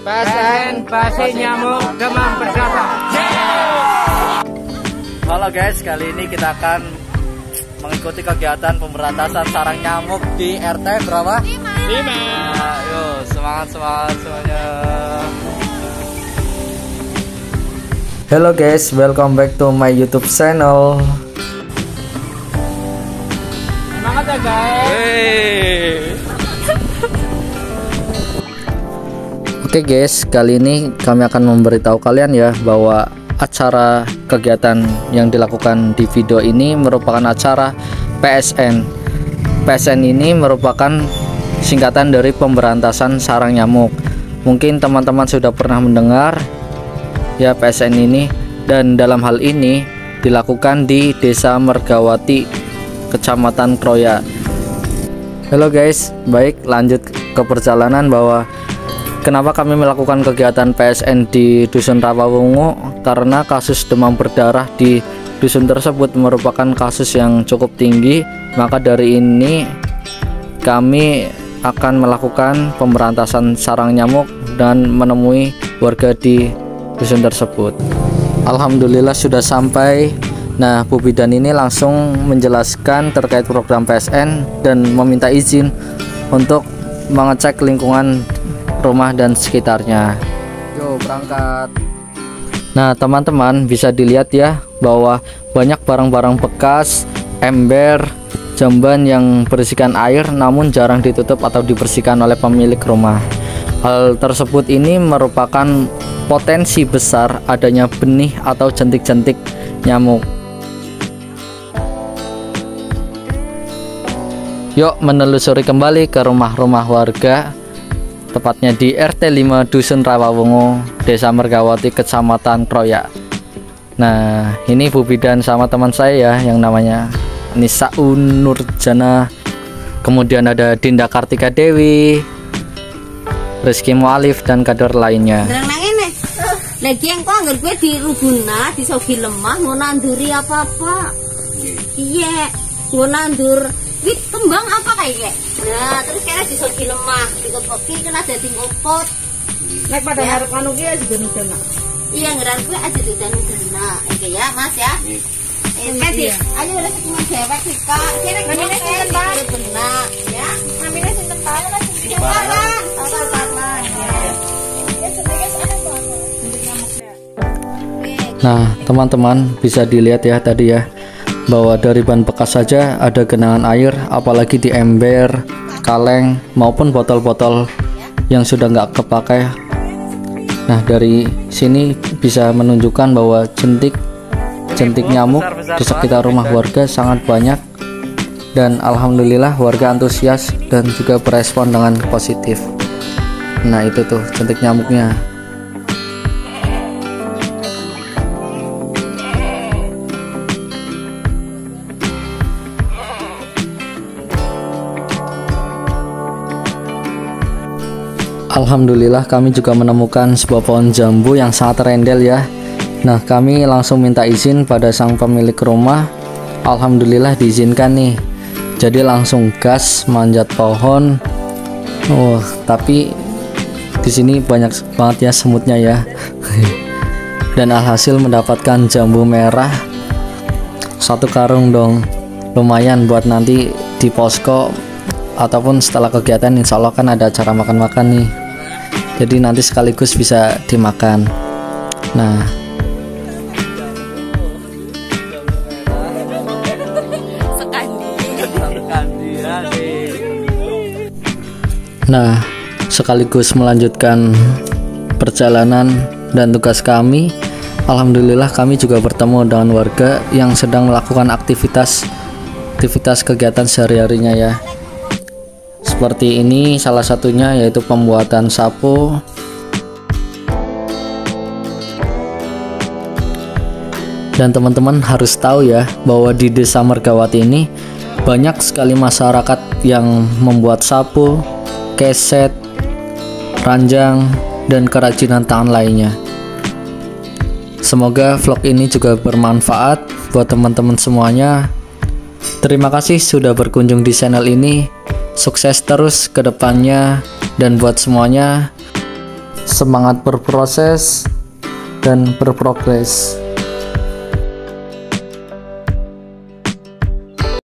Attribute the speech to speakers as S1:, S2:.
S1: PSN Pasi Nyamuk Demam Berdarah.
S2: Halo guys, kali ini kita akan mengikuti kegiatan pemberantasan sarang nyamuk di RT berapa? 5. Nah, yuk semangat semuanya. Hello guys, welcome back to my YouTube channel.
S1: Semangat ya guys.
S2: Oke guys, kali ini kami akan memberitahu kalian ya bahwa acara kegiatan yang dilakukan di video ini merupakan acara PSN. PSN ini merupakan singkatan dari pemberantasan sarang nyamuk. Mungkin teman-teman sudah pernah mendengar ya PSN ini, dan dalam hal ini dilakukan di Desa Mergawati, Kecamatan Kroya. Halo guys, baik lanjut ke perjalanan bahwa kenapa kami melakukan kegiatan PSN di Dusun Rawawungu, karena kasus demam berdarah di dusun tersebut merupakan kasus yang cukup tinggi. Maka dari ini kami akan melakukan pemberantasan sarang nyamuk dan menemui warga di dusun tersebut. Alhamdulillah sudah sampai. Nah, Bu Bidan ini langsung menjelaskan terkait program PSN dan meminta izin untuk mengecek lingkungan rumah dan sekitarnya. Yo, berangkat. Nah teman-teman, bisa dilihat ya bahwa banyak barang-barang bekas, ember, jamban yang berisikan air namun jarang ditutup atau dibersihkan oleh pemilik rumah. Hal tersebut ini merupakan potensi besar adanya benih atau jentik-jentik nyamuk. Yuk menelusuri kembali ke rumah-rumah warga, tepatnya di RT 5 Dusun Rawawungu, Desa Mergawati, Kecamatan Kroya. Nah, ini Bu Bidan sama teman saya ya, yang namanya Nisaun Nurjana. Kemudian ada Dinda Kartika Dewi, Rizky Mualif, dan kader lainnya.
S3: Lagi yang kok anggere gue dirubuna, disogi lemah, mau nanduri apa-apa. Iya, mau nandur wit kembang apa kayak. Nah, terus kira disogi lemah, dikopoki kena dadi ngopot.
S1: Nek pada harap anu ki juga nudana.
S3: Iya, ngeran gue aja nudana. Oke ya, Mas ya. Iya. Ayo udah ketemu cewek sih, Kak. Kira namine sinten, Pak? Benar, ya. Namine sinten, Pak? Parah.
S2: Nah, teman-teman bisa dilihat ya tadi ya, bahwa dari bahan bekas saja ada genangan air, apalagi di ember, kaleng, maupun botol-botol yang sudah nggak kepakai. Nah, dari sini bisa menunjukkan bahwa jentik nyamuk di sekitar rumah warga sangat banyak, dan alhamdulillah warga antusias dan juga berespon dengan positif. Nah, itu tuh jentik nyamuknya. Alhamdulillah kami juga menemukan sebuah pohon jambu yang sangat rendel ya. Nah, kami langsung minta izin pada sang pemilik rumah. Alhamdulillah diizinkan nih. Jadi langsung gas manjat pohon. Tapi di sini banyak banget ya semutnya ya. Dan alhasil mendapatkan jambu merah 1 karung dong. Lumayan buat nanti di posko ataupun setelah kegiatan, insya Allah kan ada acara makan-makan nih. Jadi nanti sekaligus bisa dimakan. Nah, sekaligus melanjutkan perjalanan dan tugas kami. Alhamdulillah kami juga bertemu dengan warga yang sedang melakukan aktivitas kegiatan sehari-harinya ya. Seperti ini salah satunya, yaitu pembuatan sapu. Dan teman-teman harus tahu ya bahwa di Desa Mergawati ini banyak sekali masyarakat yang membuat sapu, keset, ranjang, dan kerajinan tangan lainnya. Semoga vlog ini juga bermanfaat buat teman-teman semuanya. Terima kasih sudah berkunjung di channel ini. Sukses terus ke depannya, dan buat semuanya semangat berproses dan berprogres.